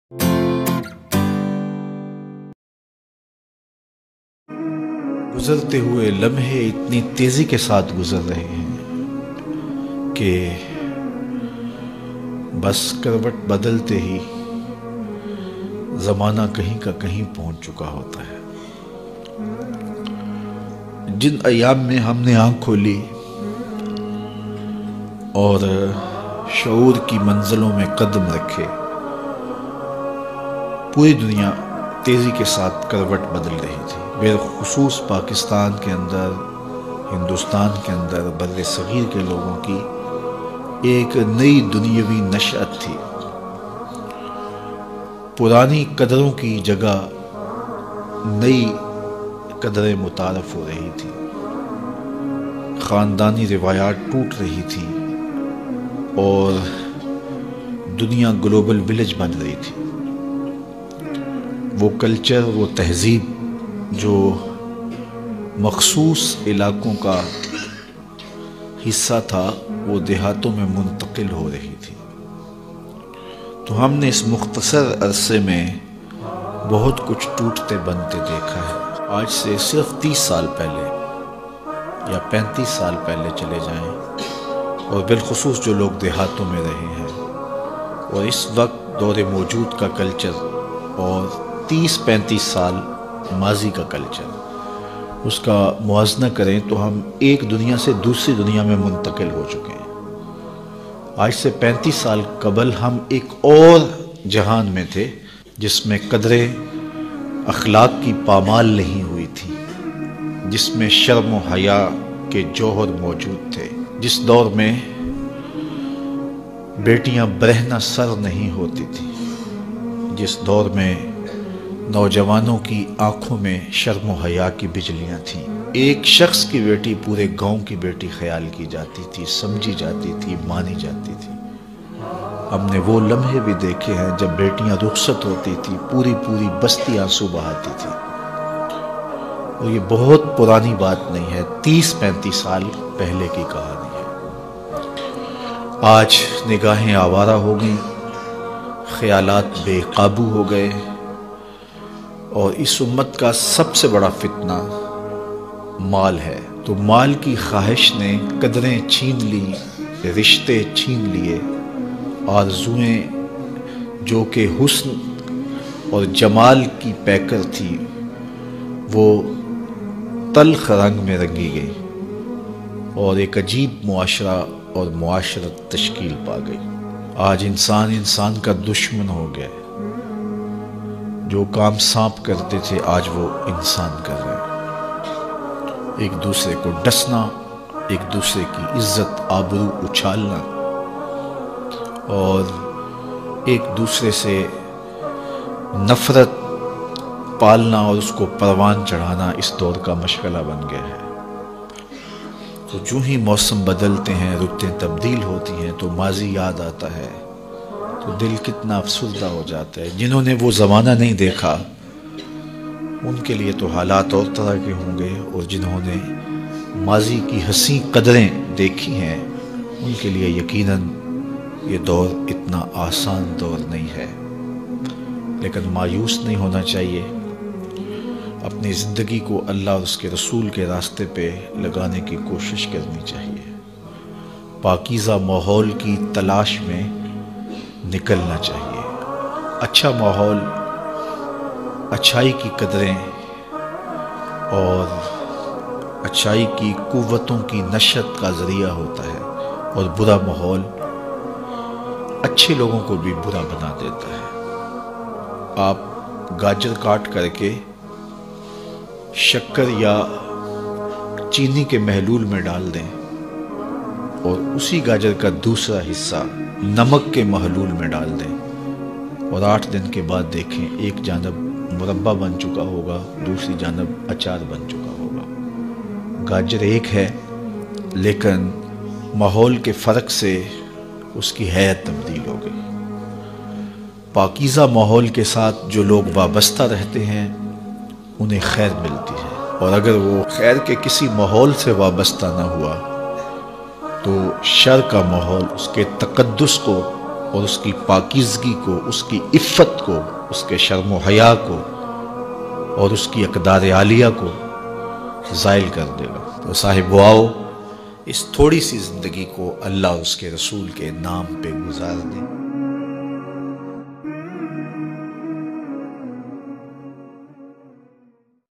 गुजरते हुए लम्हे इतनी तेजी के साथ गुजर रहे हैं कि बस करवट बदलते ही ज़माना कहीं का कहीं पहुंच चुका होता है। जिन अयाम में हमने आँख खोली और शऊर की मंजिलों में कदम रखे, पूरी दुनिया तेज़ी के साथ करवट बदल रही थी। बिलखुसूस पाकिस्तान के अंदर, हिंदुस्तान के अंदर बर्रे सगीर के लोगों की एक नई दुनियावी नशअत थी। पुरानी कदरों की जगह नई कदरें मुतारफ़ हो रही थी, ख़ानदानी रिवायात टूट रही थी और दुनिया ग्लोबल विलेज बन रही थी। वो कल्चर, वो तहज़ीब जो मखसूस इलाकों का हिस्सा था, वो देहातों में मुंतकिल हो रही थी। तो हमने इस मुख्तसर अरसे में बहुत कुछ टूटते बनते देखा है। आज से सिर्फ 30 साल पहले या 35 साल पहले चले जाएं, और बिलखुसूस जो लोग देहातों में रहे हैं और इस वक्त दौरे मौजूद का कल्चर और 30-35 साल माजी का कल्चर, उसका मुआजना करें तो हम एक दुनिया से दूसरी दुनिया में मुंतकिल हो चुके हैं। आज से 35 साल कबल हम एक और जहान में थे जिसमें कदरें अखलाक की पामाल नहीं हुई थी, जिसमें शर्म व हया के जौहर मौजूद थे, जिस दौर में बेटियां बरहना सर नहीं होती थी, जिस दौर में नौजवानों की आंखों में शर्म व हया की बिजलियां थीं। एक शख्स की बेटी पूरे गांव की बेटी ख्याल की जाती थी, समझी जाती थी, मानी जाती थी। हमने वो लम्हे भी देखे हैं जब बेटियां रुखसत होती थी, पूरी पूरी बस्ती आंसू बहाती थी। और ये बहुत पुरानी बात नहीं है, 30-35 साल पहले की कहानी है। आज निगाहें आवारा हो गई, ख्यालात बेकाबू हो गए, और इस उम्मत का सबसे बड़ा फितना माल है। तो माल की ख्वाहिश ने कदरें छीन ली, रिश्ते छीन लिए, आरज़ुएं जो कि हुस्न और जमाल की पैकर थी वो तल्ख रंग में रंगी गई और एक अजीब मुआशरा और मुआशरत तश्कील पा गई। आज इंसान इंसान का दुश्मन हो गया। जो काम सांप करते थे आज वो इंसान कर रहे हैं। एक दूसरे को डसना, एक दूसरे की इज्जत आबरू उछालना और एक दूसरे से नफरत पालना और उसको परवान चढ़ाना इस दौर का मशगला बन गया है। तो जो ही मौसम बदलते हैं, रुतें तब्दील होती हैं, तो माजी याद आता है, तो दिल कितना अफसुर्दा हो जाता है। जिन्होंने वो ज़माना नहीं देखा उनके लिए तो हालात और तरह के होंगे, और जिन्होंने माजी की हंसी कदरें देखी हैं उनके लिए यकीनन ये दौर इतना आसान दौर नहीं है। लेकिन मायूस नहीं होना चाहिए। अपनी ज़िंदगी को अल्लाह और उसके रसूल के रास्ते पे लगाने की कोशिश करनी चाहिए। पाकीज़ा माहौल की तलाश में निकलना चाहिए। अच्छा माहौल, अच्छाई की कदरें और अच्छाई की कुव्वतों की नशत का ज़रिया होता है, और बुरा माहौल अच्छे लोगों को भी बुरा बना देता है। आप गाजर काट करके शक्कर या चीनी के महलूल में डाल दें और उसी गाजर का दूसरा हिस्सा नमक के महलूल में डाल दें, और 8 दिन के बाद देखें एक जानब मुरब्बा बन चुका होगा, दूसरी जानब अचार बन चुका होगा। गाजर एक है लेकिन माहौल के फ़र्क से उसकी हैत तब्दील हो गई। पाकीज़ा माहौल के साथ जो लोग वाबस्ता रहते हैं उन्हें खैर मिलती है, और अगर वो खैर के किसी माहौल से वाबस्ता ना हुआ तो शर का माहौल उसके तकद्दुस को اور اس کی پاکیزگی کو، اس کی عفت کو، اس کے شرم و حیا کو اور اس کی اقدار عالیہ کو زائل کر دے گا۔ تو صاحب وہ آؤ اس تھوڑی سی زندگی کو اللہ اور اس کے رسول کے نام پہ گزار دیں۔